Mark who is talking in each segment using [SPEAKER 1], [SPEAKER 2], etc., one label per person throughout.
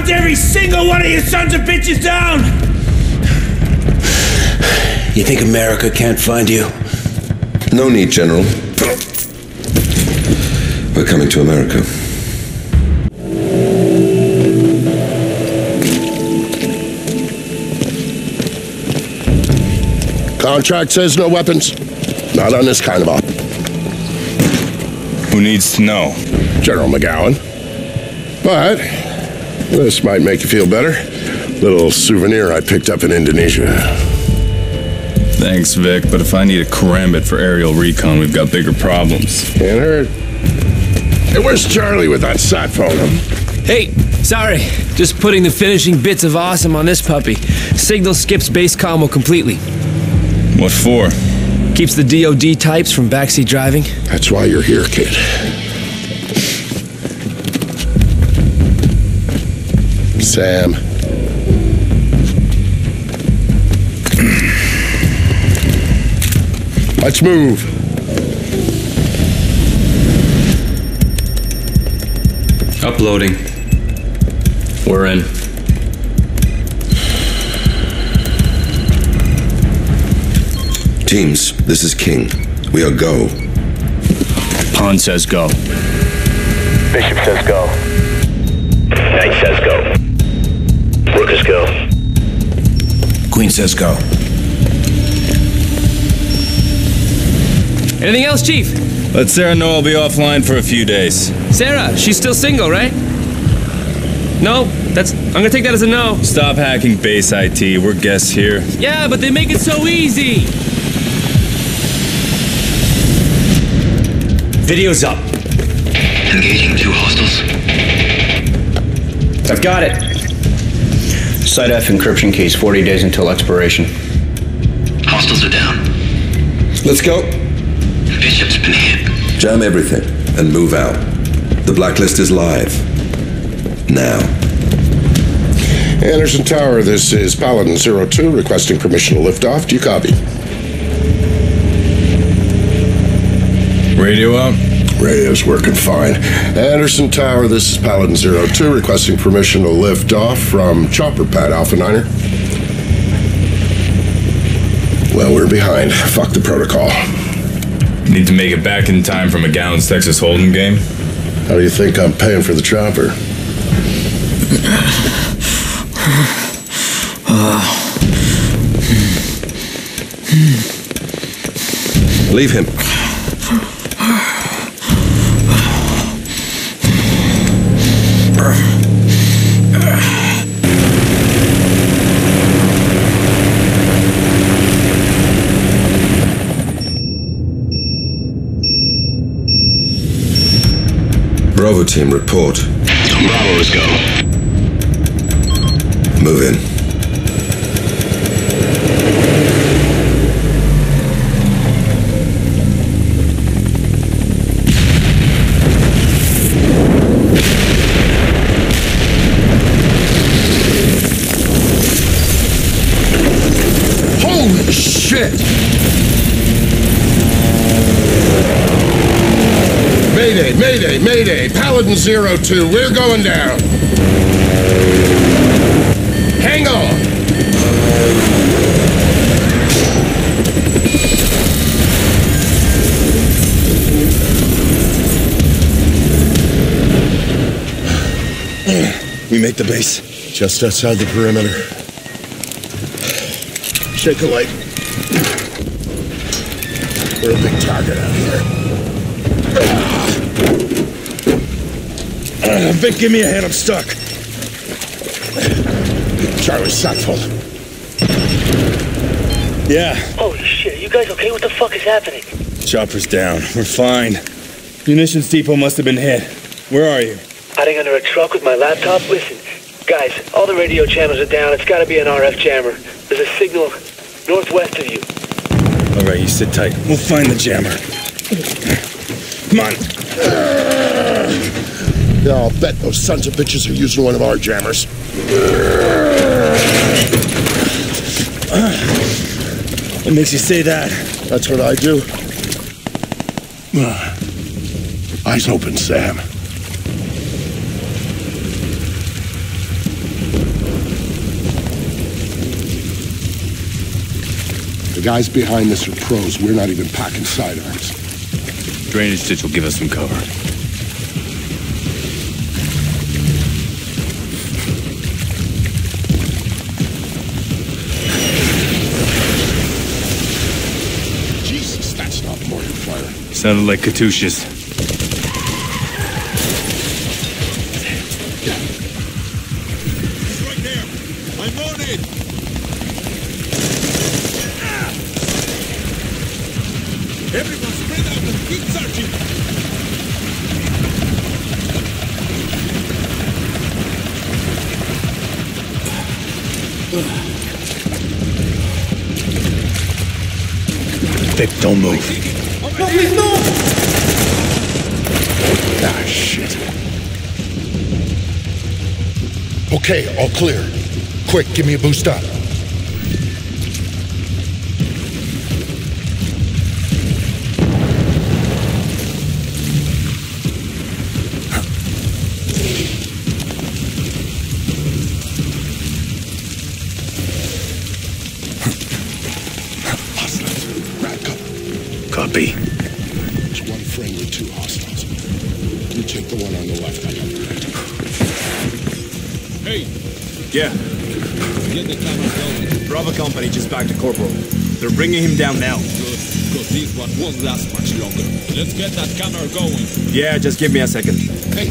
[SPEAKER 1] hunt every single one of you sons of bitches down!
[SPEAKER 2] You think America can't find you?
[SPEAKER 3] No need, General. We're coming to America.
[SPEAKER 4] Contract says no weapons. Not on this kind of op.
[SPEAKER 5] Who needs to know?
[SPEAKER 4] General McGowan. But this might make you feel better. Little souvenir I picked up in Indonesia.
[SPEAKER 5] Thanks, Vic, but if I need a karambit for aerial recon, we've got bigger problems.
[SPEAKER 4] Can't hurt. Hey, where's Charlie with that sat phone?
[SPEAKER 6] Hey, sorry. Just putting the finishing bits of awesome on this puppy. Signal skips base combo completely.
[SPEAKER 5] What for?
[SPEAKER 6] Keeps the DOD types from backseat driving.
[SPEAKER 4] That's why you're here, kid. Sam. Let's move.
[SPEAKER 6] Uploading. We're in.
[SPEAKER 3] Teams, this is King. We are go.
[SPEAKER 5] Pond says go.
[SPEAKER 7] Bishop says go. Knight says go. Workers go.
[SPEAKER 2] Queen says go.
[SPEAKER 6] Anything else, Chief?
[SPEAKER 5] Let Sarah know I'll be offline for a few days.
[SPEAKER 6] Sarah, she's still single, right? No, I'm gonna take that as a no.
[SPEAKER 5] Stop hacking base IT. We're guests here.
[SPEAKER 6] Yeah, but they make it so easy.
[SPEAKER 1] Video's up.
[SPEAKER 8] Engaging 2 hostiles.
[SPEAKER 9] I've got it. Site F encryption keys, 40 days until expiration.
[SPEAKER 8] Hostiles are down.
[SPEAKER 3] Let's go.
[SPEAKER 8] Bishop's been hit.
[SPEAKER 3] Jam everything and move out. The Blacklist is live. Now.
[SPEAKER 4] Anderson Tower, this is Paladin 02 requesting permission to lift off. Do you copy?
[SPEAKER 5] Radio out?
[SPEAKER 4] Radio's working fine. Anderson Tower, this is Paladin 02 requesting permission to lift off from Chopper Pad Alpha 9er. Well, we're behind. Fuck the protocol.
[SPEAKER 5] Need to make it back in time for McGowan's Texas Hold'em game?
[SPEAKER 4] How do you think I'm paying for the chopper?
[SPEAKER 3] Leave him. Bravo team, report.
[SPEAKER 8] Bravo's go.
[SPEAKER 3] Move in.
[SPEAKER 4] Holy shit! Mayday, mayday, mayday! Paladin 02, we're going down! Hang on!
[SPEAKER 5] We make the base.
[SPEAKER 4] Just outside the perimeter. Shake a light. We're a big target out here.
[SPEAKER 5] Vic, give me a hand. I'm stuck.
[SPEAKER 4] Charlie's sack full.
[SPEAKER 5] Yeah.
[SPEAKER 7] Holy shit, you guys okay? What the fuck is happening?
[SPEAKER 5] Chopper's down. We're fine. Munitions depot must have been hit. Where are you?
[SPEAKER 7] Hiding under a truck with my laptop? Listen, guys, all the radio channels are down. It's gotta be an RF jammer. There's a signal northwest of you.
[SPEAKER 5] All right, you sit tight. We'll find the jammer. Come on.
[SPEAKER 4] Yeah, I'll bet those sons of bitches are using one of our jammers.
[SPEAKER 5] What makes you say that?
[SPEAKER 4] That's what I do. Eyes open, Sam. guys behind this are pros. We're not even packing sidearms.
[SPEAKER 5] Drainage ditch will give us some cover.
[SPEAKER 4] Jesus, that's not mortar fire.
[SPEAKER 5] Sounded like Katyushas.
[SPEAKER 10] It's right there. I'm on it. Everyone spread out and keep searching.
[SPEAKER 2] Vic, don't move.
[SPEAKER 10] No, please, no!
[SPEAKER 4] Ah, shit. Okay, all clear. Quick, give me a boost up.
[SPEAKER 2] Copy.
[SPEAKER 4] There's one friendly, two hostiles. You take the one on the left, I got the right.
[SPEAKER 10] Hey,
[SPEAKER 5] Yeah.
[SPEAKER 10] get the camera going.
[SPEAKER 1] Bravo Company just back to Corporal. They're bringing him down now.
[SPEAKER 10] Good, because this one won't last much longer. Let's get that camera going.
[SPEAKER 1] Yeah, just give me a second.
[SPEAKER 4] Hey!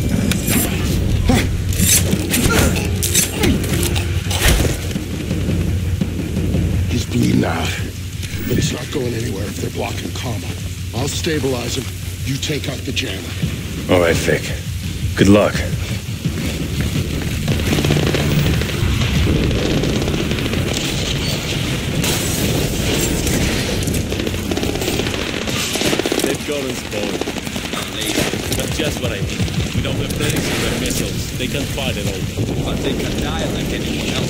[SPEAKER 4] He's bleeding out. But he's not going anywhere if they're blocking combo. I'll stabilize him. You take out the jammer.
[SPEAKER 5] All right, Vic. Good luck.
[SPEAKER 11] They've got us both. That's just what I mean. Without the predictions and missiles, they can fight it all. But they can die like anyone else.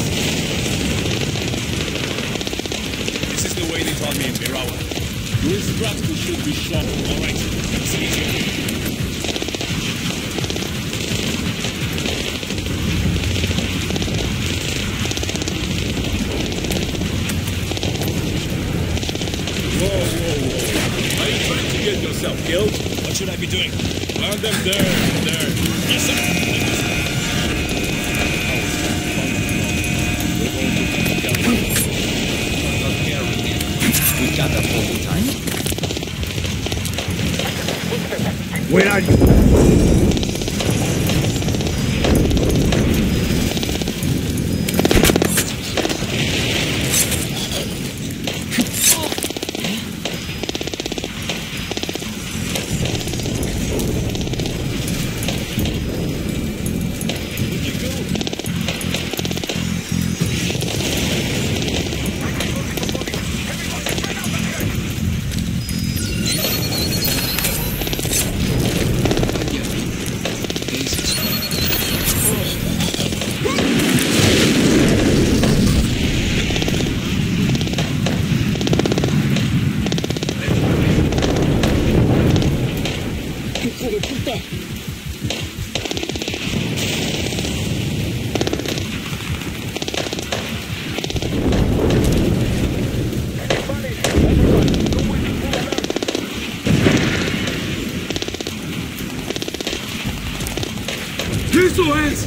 [SPEAKER 11] This is the way they taught me in Mirawa. You instruct who should be shot. All right. It's easy. Whoa. Are you trying to get yourself killed? What should I be doing? Land them there. Yes, sir. We're going to come together. Not here. We got that all the time.
[SPEAKER 1] Where are you?
[SPEAKER 10] Eso es!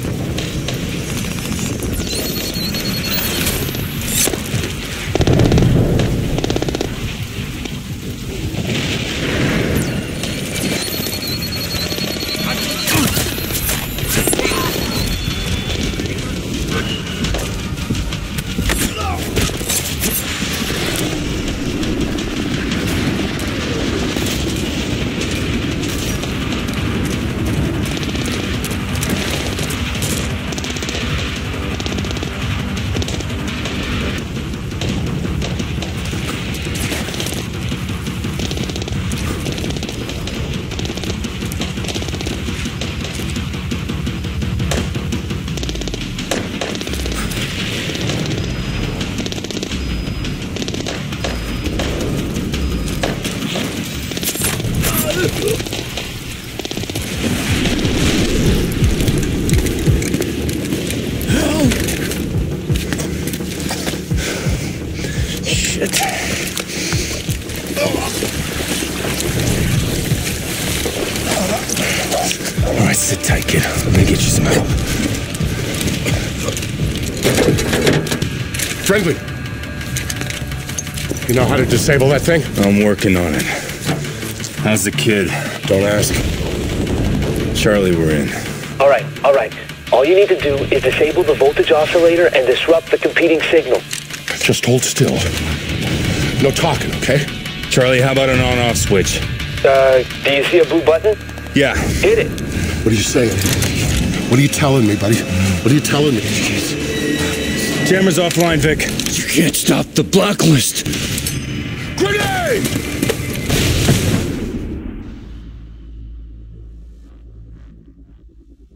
[SPEAKER 4] precious metal. Friendly. You know how to disable that thing?
[SPEAKER 5] I'm working on it. How's the kid?
[SPEAKER 4] Don't ask.
[SPEAKER 5] Charlie, we're in.
[SPEAKER 7] All right. All you need to do is disable the voltage oscillator and disrupt the competing signal.
[SPEAKER 4] Just hold still. No talking, okay?
[SPEAKER 5] Charlie, how about an on-off switch?
[SPEAKER 7] Do you see a blue button?
[SPEAKER 5] Yeah.
[SPEAKER 7] Hit it.
[SPEAKER 4] What are you saying? What are you telling me, buddy? What are you telling me? Jeez.
[SPEAKER 5] Jammer's offline, Vic.
[SPEAKER 2] You can't stop the Blacklist.
[SPEAKER 4] Grenade!